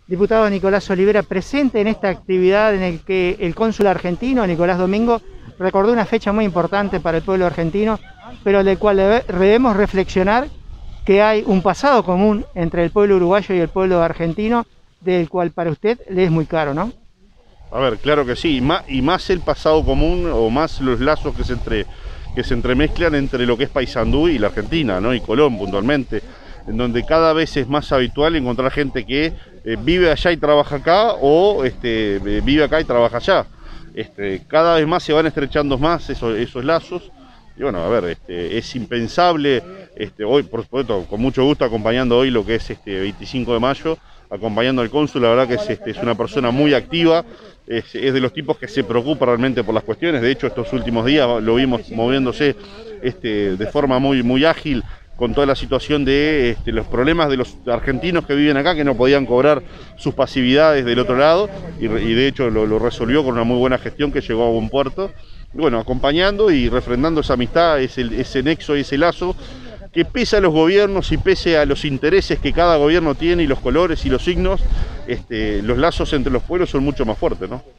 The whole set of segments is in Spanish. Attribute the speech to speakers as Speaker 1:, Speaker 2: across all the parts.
Speaker 1: Diputado Nicolás Olivera, presente en esta actividad en el que el cónsul argentino, Nicolás Domingo, recordó una fecha muy importante para el pueblo argentino, pero del cual debemos reflexionar que hay un pasado común entre el pueblo uruguayo y el pueblo argentino, del cual para usted le es muy caro, ¿no?
Speaker 2: A ver, claro que sí, y más el pasado común o más los lazos que se entremezclan entre lo que es Paysandú y la Argentina, ¿no? Y Colón puntualmente, en donde cada vez es más habitual encontrar gente que vive allá y trabaja acá o vive acá y trabaja allá. Cada vez más se van estrechando más esos lazos. Y bueno, a ver, es impensable, hoy por supuesto con mucho gusto acompañando hoy lo que es 25 de mayo, acompañando al cónsul. La verdad que es una persona muy activa, es de los tipos que se preocupa realmente por las cuestiones. De hecho, estos últimos días lo vimos moviéndose de forma muy ágil con toda la situación de los problemas de los argentinos que viven acá, que no podían cobrar sus pasividades del otro lado, y de hecho lo resolvió con una muy buena gestión que llegó a buen puerto. Y bueno, acompañando y refrendando esa amistad, ese nexo y ese lazo, que pese a los gobiernos y pese a los intereses que cada gobierno tiene y los colores y los signos, los lazos entre los pueblos son mucho más fuertes, ¿no?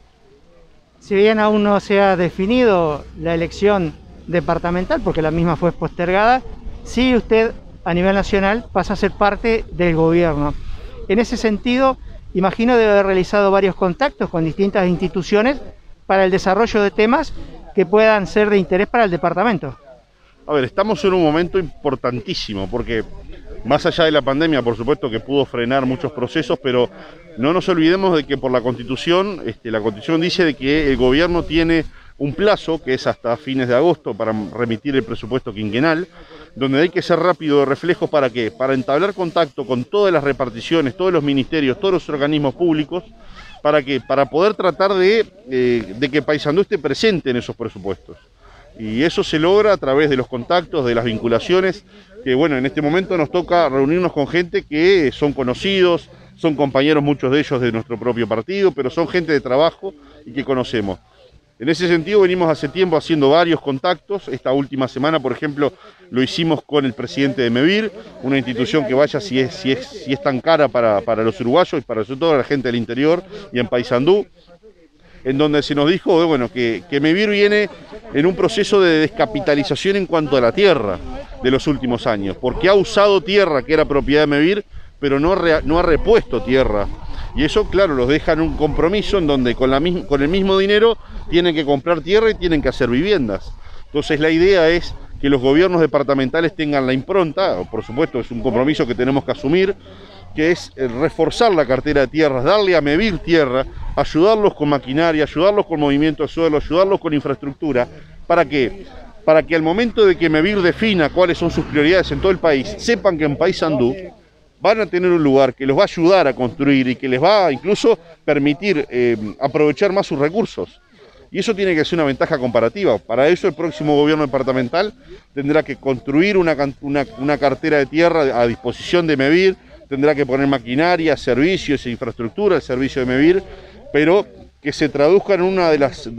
Speaker 1: Si bien aún no se ha definido la elección departamental, porque la misma fue postergada, sí usted a nivel nacional pasa a ser parte del gobierno. En ese sentido, imagino debe haber realizado varios contactos con distintas instituciones para el desarrollo de temas que puedan ser de interés para el departamento.
Speaker 2: A ver, estamos en un momento importantísimo, porque más allá de la pandemia, por supuesto que pudo frenar muchos procesos, pero no nos olvidemos de que por la Constitución dice de que el gobierno tiene un plazo, que es hasta fines de agosto, para remitir el presupuesto quinquenal, donde hay que ser rápido de reflejos. ¿Para qué? Para entablar contacto con todas las reparticiones, todos los ministerios, todos los organismos públicos. ¿Para qué? Para poder tratar de que Paysandú esté presente en esos presupuestos. Y eso se logra a través de los contactos, de las vinculaciones, que bueno, en este momento nos toca reunirnos con gente que son conocidos, son compañeros muchos de ellos de nuestro propio partido, pero son gente de trabajo y que conocemos. En ese sentido venimos hace tiempo haciendo varios contactos. Esta última semana, por ejemplo, lo hicimos con el presidente de MEVIR, una institución que vaya si es tan cara para los uruguayos y para sobre todo la gente del interior y en Paysandú, en donde se nos dijo bueno, que MEVIR viene en un proceso de descapitalización en cuanto a la tierra de los últimos años, porque ha usado tierra que era propiedad de MEVIR, pero no ha repuesto tierra. Y eso, claro, los deja en un compromiso en donde con el mismo dinero tienen que comprar tierra y tienen que hacer viviendas. Entonces la idea es que los gobiernos departamentales tengan la impronta, por supuesto es un compromiso que tenemos que asumir, que es reforzar la cartera de tierras, darle a MEVIR tierra, ayudarlos con maquinaria, ayudarlos con movimiento de suelo, ayudarlos con infraestructura. ¿Para qué? Para que al momento de que MEVIR defina cuáles son sus prioridades en todo el país, sepan que en Paysandú van a tener un lugar que los va a ayudar a construir y que les va a incluso permitir aprovechar más sus recursos. Y eso tiene que ser una ventaja comparativa. Para eso el próximo gobierno departamental tendrá que construir una cartera de tierra a disposición de MEVIR, tendrá que poner maquinaria, servicios e infraestructura al servicio de MEVIR, pero que se traduzca en una de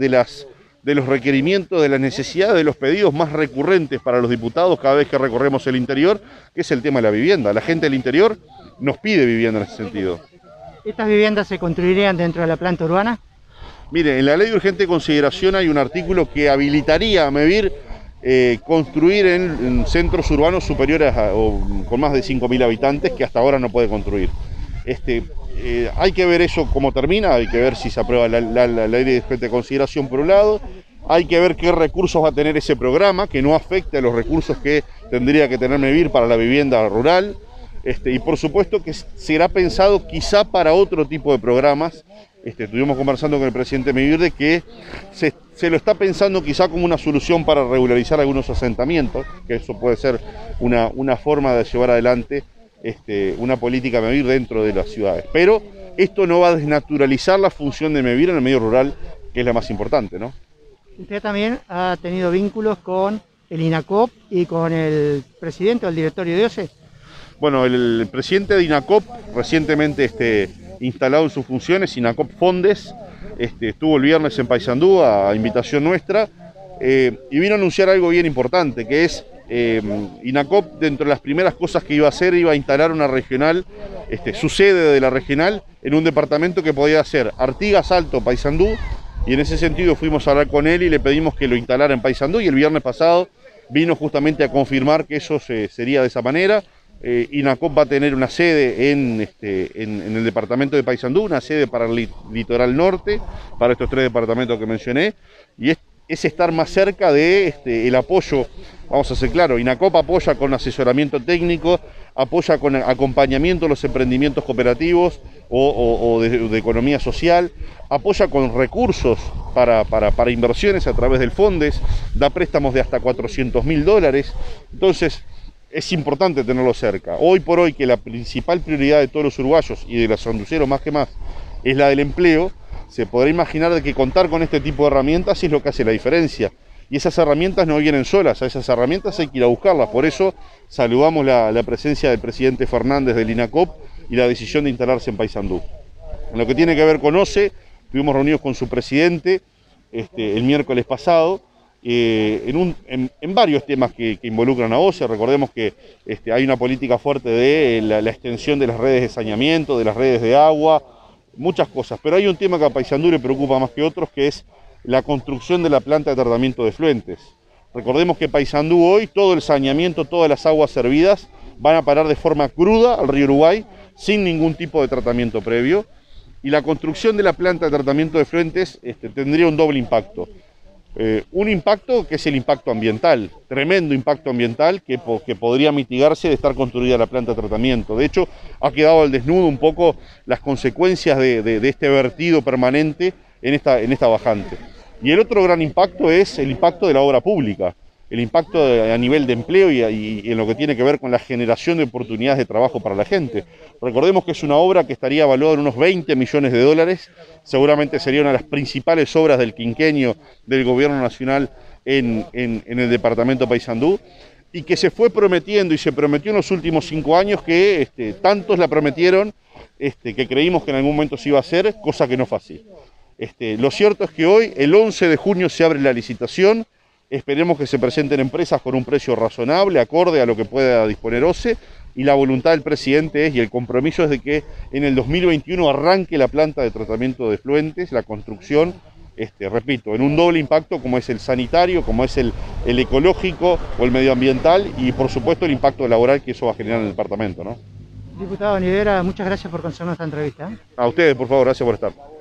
Speaker 2: los requerimientos, de las necesidades, de los pedidos más recurrentes para los diputados cada vez que recorremos el interior, que es el tema de la vivienda. La gente del interior nos pide vivienda en ese sentido.
Speaker 1: ¿Estas viviendas se construirían dentro de la planta urbana?
Speaker 2: Mire, en la ley de urgente consideración hay un artículo que habilitaría a MEVIR construir en centros urbanos superiores o con más de 5.000 habitantes, que hasta ahora no puede construir. Hay que ver eso cómo termina, hay que ver si se aprueba la ley de urgente consideración por un lado, hay que ver qué recursos va a tener ese programa, que no afecte a los recursos que tendría que tener MEVIR para la vivienda rural, y por supuesto que será pensado quizá para otro tipo de programas. Estuvimos conversando con el presidente MEVIR de que se lo está pensando quizá como una solución para regularizar algunos asentamientos, que eso puede ser una forma de llevar adelante una política MEVIR dentro de las ciudades. Pero esto no va a desnaturalizar la función de MEVIR en el medio rural, que es la más importante, ¿no?
Speaker 1: Usted también ha tenido vínculos con el INACOP y con el presidente o el directorio de OCE.
Speaker 2: Bueno, el presidente de INACOP, recientemente instalado en sus funciones, INACOP Fondes, estuvo el viernes en Paysandú a invitación nuestra, y vino a anunciar algo bien importante, que es INACOP, dentro de las primeras cosas que iba a hacer, iba a instalar una regional, su sede de la regional, en un departamento que podía ser Artigas, Salto, Paysandú, y en ese sentido fuimos a hablar con él y le pedimos que lo instalara en Paysandú, y el viernes pasado vino justamente a confirmar que eso sería de esa manera. INACOP va a tener una sede en el departamento de Paysandú, una sede para el litoral norte, para estos 3 departamentos que mencioné, y es estar más cerca de el apoyo. Vamos a ser claros, INACOP apoya con asesoramiento técnico, apoya con acompañamiento a los emprendimientos cooperativos o de economía social, apoya con recursos para inversiones a través del FONDES, da préstamos de hasta $400.000, entonces es importante tenerlo cerca. Hoy por hoy, que la principal prioridad de todos los uruguayos y de los sanduceros más que más es la del empleo, se podrá imaginar de que contar con este tipo de herramientas es lo que hace la diferencia. Y esas herramientas no vienen solas, a esas herramientas hay que ir a buscarlas. Por eso saludamos la presencia del presidente Fernández del INACOP y la decisión de instalarse en Paysandú. En lo que tiene que ver con OCE, estuvimos reunidos con su presidente el miércoles pasado, en varios temas que involucran a OCE. Recordemos que hay una política fuerte de la extensión de las redes de saneamiento, de las redes de agua, muchas cosas, pero hay un tema que a Paysandú le preocupa más que otros, que es la construcción de la planta de tratamiento de efluentes. Recordemos que Paysandú hoy, todo el saneamiento, todas las aguas servidas van a parar de forma cruda al río Uruguay, sin ningún tipo de tratamiento previo, y la construcción de la planta de tratamiento de efluentes tendría un doble impacto. Un impacto que es el impacto ambiental, tremendo impacto ambiental que podría mitigarse de estar construida la planta de tratamiento. De hecho, ha quedado al desnudo un poco las consecuencias de este vertido permanente en esta bajante. Y el otro gran impacto es el impacto de la obra pública, el impacto a nivel de empleo y en lo que tiene que ver con la generación de oportunidades de trabajo para la gente. Recordemos que es una obra que estaría valuada en unos $20 millones, seguramente sería una de las principales obras del quinquenio del gobierno nacional en el departamento de Paysandú, y que se fue prometiendo y se prometió en los últimos 5 años, que tantos la prometieron que creímos que en algún momento se iba a hacer, cosa que no fue así. Lo cierto es que hoy, el 11 de junio, se abre la licitación. Esperemos que se presenten empresas con un precio razonable, acorde a lo que pueda disponer OCE, y la voluntad del presidente y el compromiso es de que en el 2021 arranque la planta de tratamiento de efluentes, la construcción, repito, en un doble impacto como es el sanitario, como es el ecológico o el medioambiental, y por supuesto el impacto laboral que eso va a generar en el departamento, ¿no?
Speaker 1: Diputado Nivera, muchas gracias por concedernos esta entrevista.
Speaker 2: A ustedes, por favor, gracias por estar.